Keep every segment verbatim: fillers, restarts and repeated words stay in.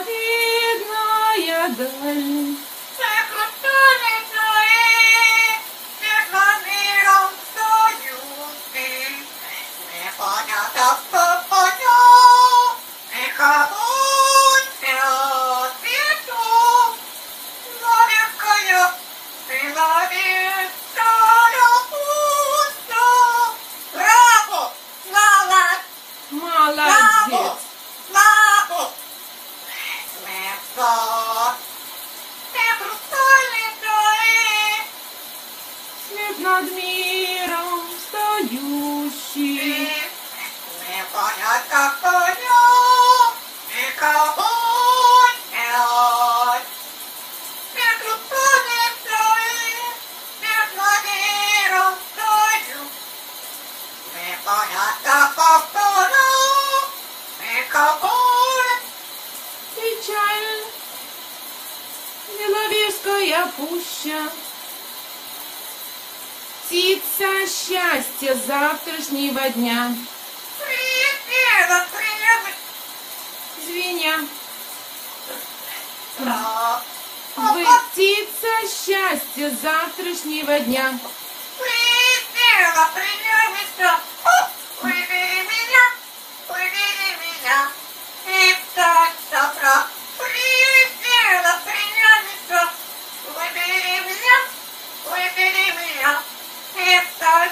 видная даль. Молодец. Свет над миром встающий. Печаль, Беловежская пуща, птица счастья завтрашнего дня. Звеня. Вы птица счастья завтрашнего дня. Выбери меня, выбери меня, и так добра. Прилетела племянница, выбери меня, выбери меня, и так.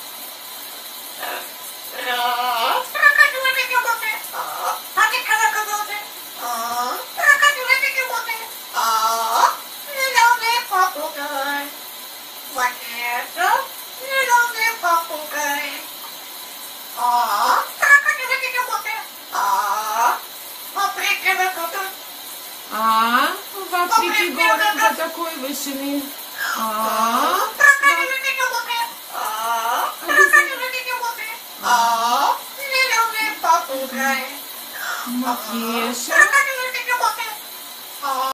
Прокатила бегемоты, а ты когда кого-то? Прокатила бегемоты, а зеленый попугай. Вот это зеленый попугай. А, крокодилы бегемоты. А, в Африке высоты. А, в Африке города такой вышли. А, крокодилы бегемоты. А, крокодилы бегемоты. А, зеленый попугай. Макеша. Крокодилы